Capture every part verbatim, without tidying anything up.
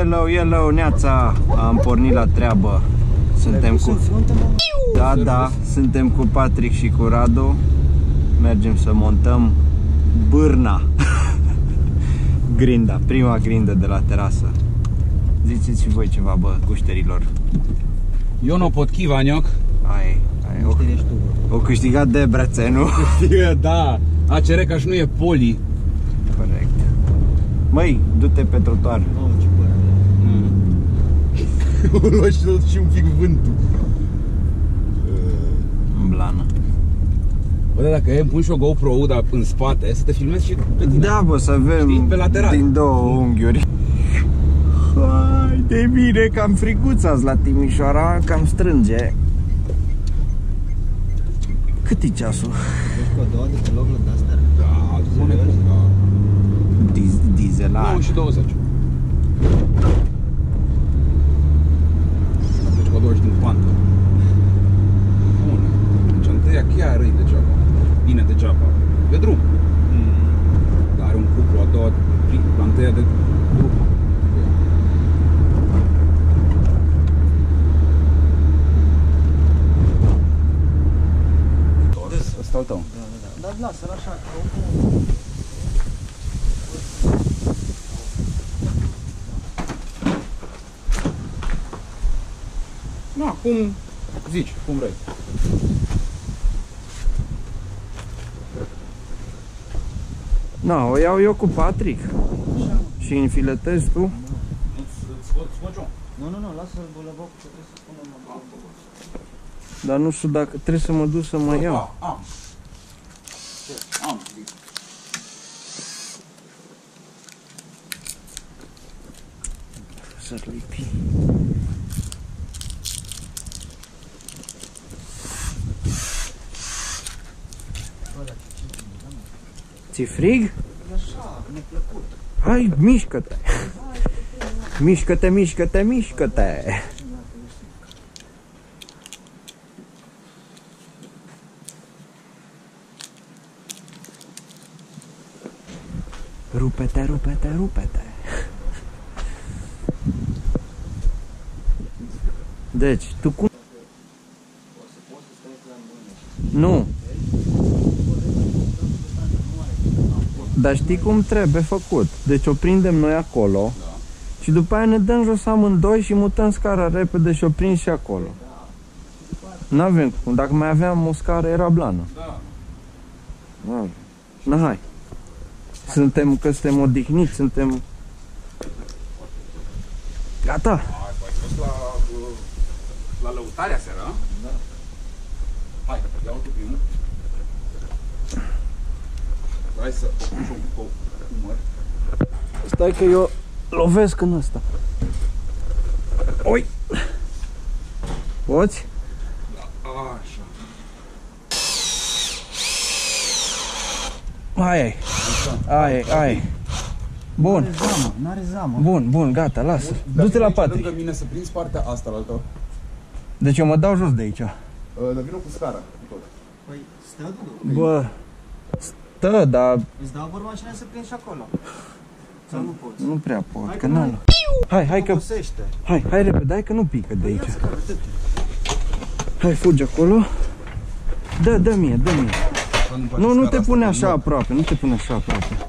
Yellow, yellow, neața. Am pornit la treabă. Suntem cu... Da, da, suntem cu Patrick și cu Radu. Mergem să montăm bârna. Grinda, prima grindă de la terasă. Ziceți și voi ceva, bă, cușterilor. Eu nu pot chivanioc. Ai, ai, o, o câștigat Debrecen, nu? Da, A C R ca și nu e poli. Corect. Măi, du-te pe trotuar. Oh, ce bă. O lua și un pic vântul. În blană. Bă, dar dacă e, îmi pun și o GoPro dar în spate, să te filmezi și pe tine. Da, bă, să avem, știi, pe lateral, din două unghiuri. Hai, de bine, cam friguț azi la Timișoara, cam strânge. Cât e ceasul? Ești cu a doua de pe loc la Duster? Da, spune cum, da. Diz, dieselar. nouă și douăzeci. Deci cu douăzeci din pantă. Bun. Deci întâia chiar e degeaba. Bine degeaba. Pe drum. Mm. Dar are un cuplu, a doua, la întâia de drum. Ăsta al tău. Da, da, da. Dar lasă-l așa, că Da, cum zici, cum vrei. Na, o iau eu cu Patrick. Și înfiletezi tu? Nu, nu, nu, lasă-l bolabocul, că trebuie să spunem la bolabocul. Dar nu știu dacă trebuie să mă duc să mă iau. Am. Am, zic. Să-l lipi. Ți-e frig? Așa, mi-a plăcut. Hai, mișcă-te! Mișcă-te, mișcă-te, mișcă-te! Rupe-te, rupe-te, rupe-te! Deci, tu cum? Nu! Dar știi cum trebuie făcut? Deci o prindem noi acolo, da. Și după aia ne dăm jos amândoi și mutăm scara repede și o prind și acolo. N-avem cum. Dacă mai aveam o scară, era blană. Da. Na, hai. Suntem, că suntem odihniți, suntem... Gata. Ai fost la, la lăutarea seara? Da. Hai, ia-o tu primul. Hai să o puși un pic cu umăr. Stai că eu lovesc în ăsta. Oi! Poți? Da, așa. Ai, ai. Ai, ai. Bun. N-are zamă, n-are zamă. Bun, bun, gata, lasă. Du-te la Patrick. Lângă mine să prinzi partea asta la altă. Deci eu mă dau jos de aici. Dar vină cu scara, tot. Păi, stă, Dudu. Bă, stă, dar Îți dau vorba mașina să prind și acolo. Sau nu poți? nu prea pot, Hai că că n-am. Hai, hai că... Obosește. Hai, hai repede, hai că nu pică de aici. Ia-ți care, dă-te. Hai, fugi acolo. Dă, dă mie, dă mie. Nu, nu te pune așa aproape, nu te pune așa aproape.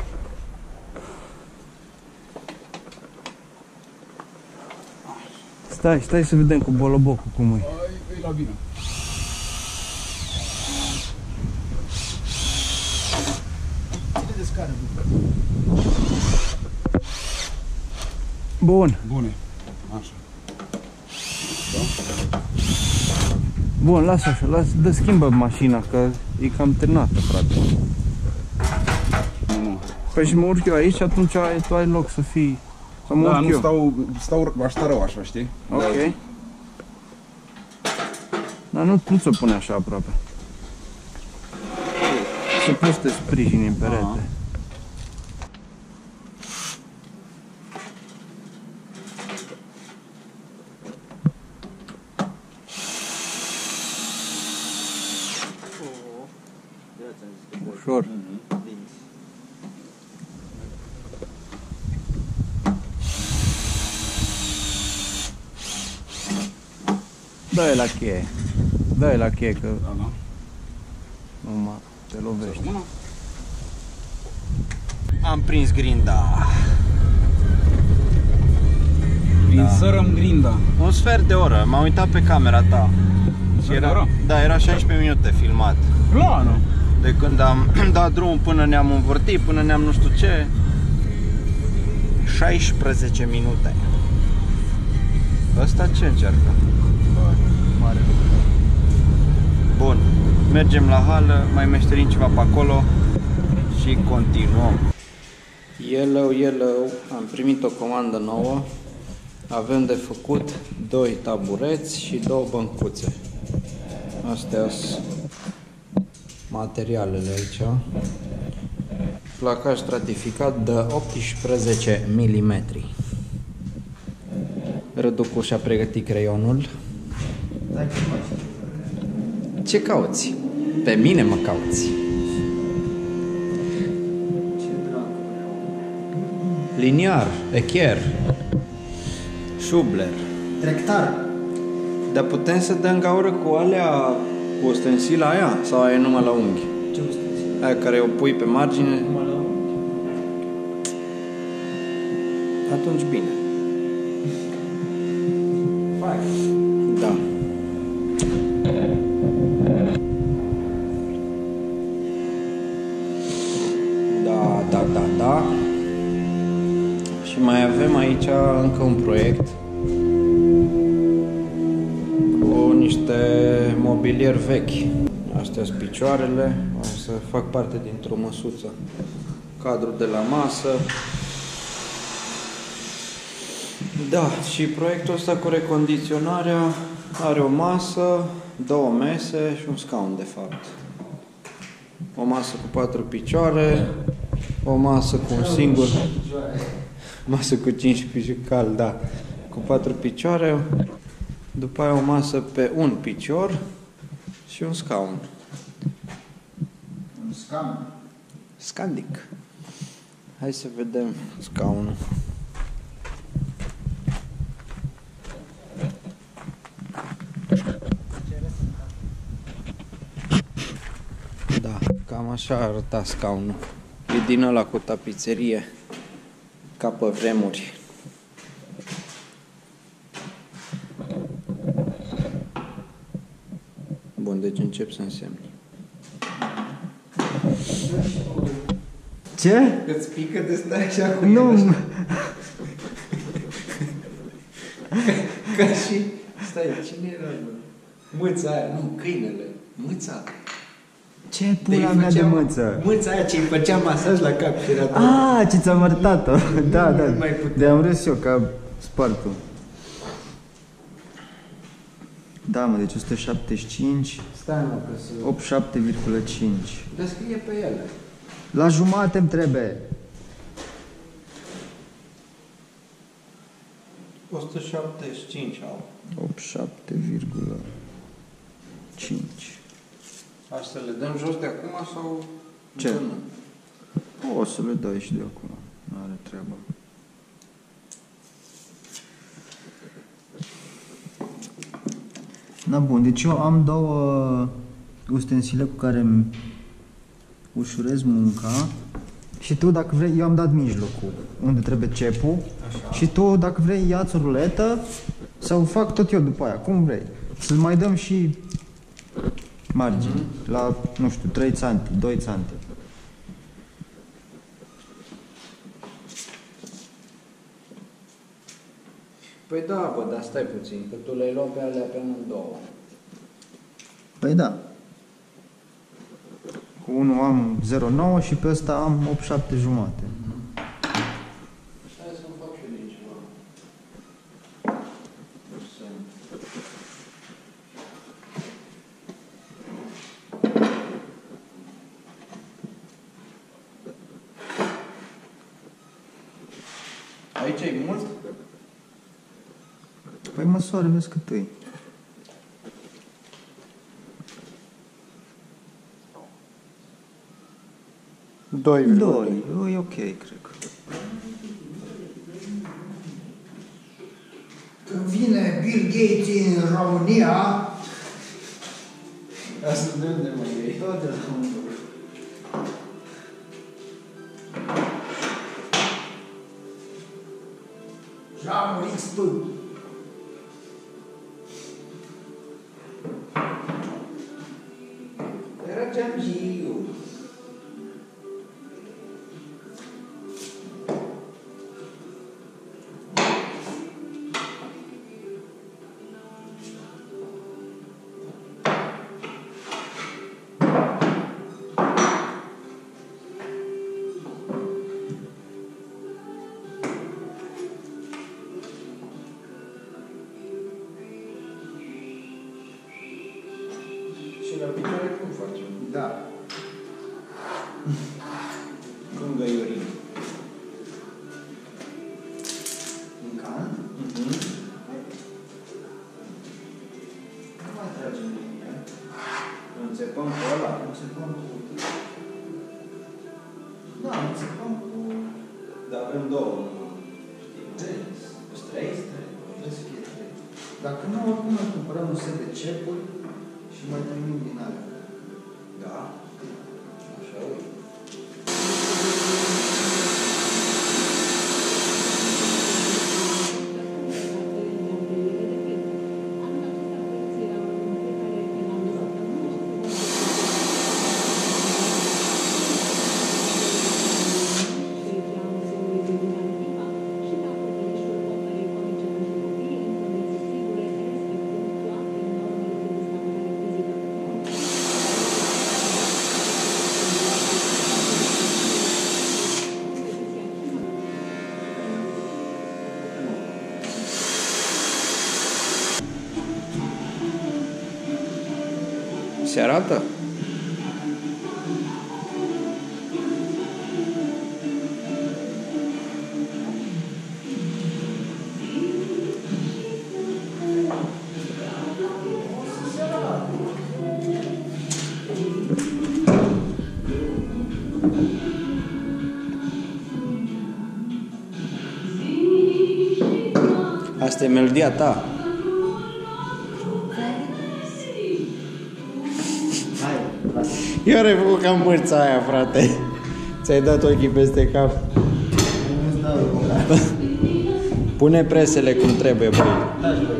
Stai, stai să vedem cu bolobocul cum e. E la bine. Ține de scară, Dudu. Bun. Bune. Așa. Bun, lasă așa, lasă, dă, schimbă mașina, că e cam terminată, frate. Nu, nu. Păi și mă urc eu aici și atunci ai, tu ai loc să fii, să mă Da, urc nu eu. stau, stau, aș sta rău așa, știi? Ok. Dar nu, nu ți-o pune așa aproape. Să poți să te sprijini în perete. Aha. Ușor. Dă-i la cheie. Dă-i la cheie că Da, da. numai te lovești. Rămână? Am prins grinda. Insărăm grinda. Un sfert de oră. M-am uitat pe camera ta. Și era, da, era șaisprezece minute filmat. Plană. De când am dat drumul până ne-am învârtit, până ne-am nu știu ce. șaisprezece minute. Ăsta ce încearcă? Mare lucru. Bun. Mergem la hală, mai meșterim ceva pe acolo și continuăm. Yellow, yellow. Am primit o comandă nouă. Avem de făcut doi tabureți și două băncuțe. Astea sunt materialele aici. Placaj stratificat de optsprezece milimetri. Răducu și-a pregătit creionul. Ce cauți? Pe mine mă cauți. Liniar, echer, șubler. Tractar. Dar putem să dăm gaură cu alea, cu ostensila aia? Sau aia e numai la unghi? Ce ustensila? Aia care o pui pe margine? Numai la unghi. Atunci bine. Fac. Da. Da, da, da, da. Și mai avem aici încă un proiect cu niște mobilier vechi. Astea sunt picioarele, o să fac parte dintr-o măsuță. Cadrul de la masă. Da, și proiectul ăsta cu recondiționarea are o masă, două mese și un scaun de fapt. O masă cu patru picioare, o masă cu un singur, masă cu cinci picioare, cal, da, cu patru picioare, după aia o masă pe un picior și un scaun. Un scam. Scandic. Hai să vedem scaunul. Da, cam așa arăta scaunul. E din ăla cu tapiserie, ca pe vremuri. Bun, deci încep să însemni. Ce? Îți pică de stai așa cu Nu, el, m- așa. Ca și... Stai, cine era? bă? Mâța aia, nu, câinele. Mâța. ce De-i pula mea de făceam- mâță? Mâța aia ce îi făcea masaj la cap și era... Ah, ce ți-am arătat-o. Da, da. Nu mai puteam. De-am râs eu ca spartul. Da, mă, deci o sută șaptezeci și cinci, Stai, mă, că să... optzeci și șapte virgulă cinci. Dar scrie pe ele. La jumate îmi trebuie. o sută șaptezeci și cinci au. optzeci și șapte virgulă cinci. Hai să le dăm jos de acum sau... Ce? Nu. O să le dai și de acum. Nu are treabă. Na bun, deci eu am două ustensile cu care îmi ușurez munca și tu dacă vrei, eu am dat mijlocul unde trebuie cepul. Așa. Și tu dacă vrei ia-ți o ruletă sau fac tot eu după aia, cum vrei. Să mai dăm și margini, mm-hmm. la, nu știu, trei centimetri, doi centimetri. Păi da, bă, dar stai puțin, că tu le-ai luat pe alea pe amândouă. Păi da. Cu unul am zero virgulă nouă și pe ăsta am optzeci și șapte jumate. Hai să-mi fac și eu din ceva. Aici e mult? Păi măsoară, vezi cât e. Doi. Doi. E ok, cred că. Când vii vine Bill Gates în România. Asta de unde mă iei? Tot de la unde. Jamul X P. Era geamgiu. Și la picioare cum facem? Da. Cum găiorim? În can? Mhm. Nu mai tragem linia. Înțepăm pe ăla. Înțepăm cu... Da, înțepăm cu... Dar avem două. Știi? Trei. Sunt trei? Trebuie să fie trei. Dacă nu, oricum ne cumpărăm un set de cepuri și mai primim din alea. Da. Așa e. Se arată? Asta e melodia ta. Hai, lasă. Eu ai făcut cam mârța aia, frate. Ți-ai dat ochii peste cap. Nu-ți dau eu. Pune presele cum trebuie, băi. Taci, băi.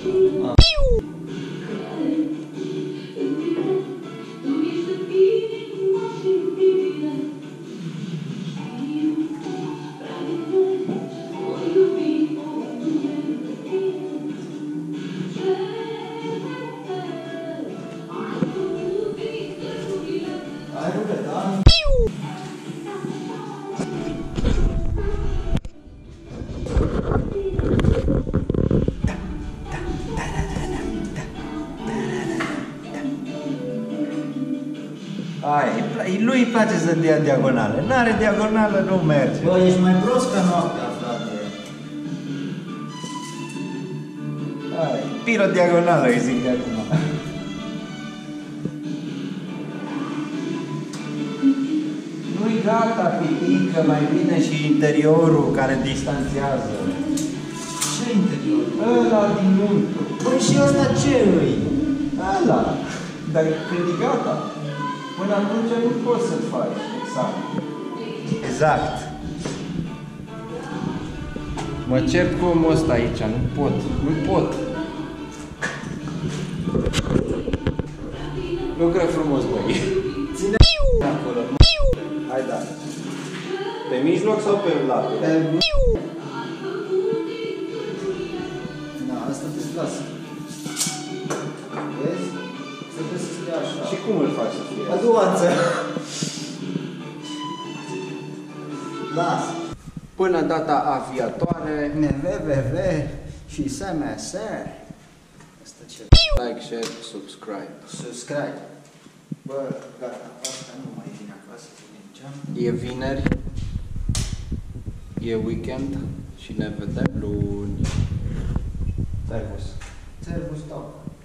Hai, rulet, da? Hai, lui îi place să dea diagonală. N-are diagonală, nu merge. Bă, ești mai prost ca noaptea, frate. Hai, piro diagonală, îi zic de acum. Nu-i gata, pitică, mai bine și interiorul care distanțează. Ce interior? Ăla din untul. Păi și ăsta ce îi? Ăla. Dar când e gata, până atunci nu poți să-l faci. Exact. Exact. Mă cert cu omul ăsta aici, nu pot, nu pot. Lucră frumos, băi. Ține acolo. Hai, da. Pe mijloc sau pe lateral? Pe... Da, asta te lasă. Vezi? Se trebuie să stea așa. Și cum îl faci să fie? A doua ță. Lasă. Până data aviatoare, N V V V și S M S. Asta ce? like, share, subscribe. Subscribe. Bă, gata, asta nu mai vine acasă să mergem. E vineri, e weekend și ne vedem luni. Servus. Servus, stop.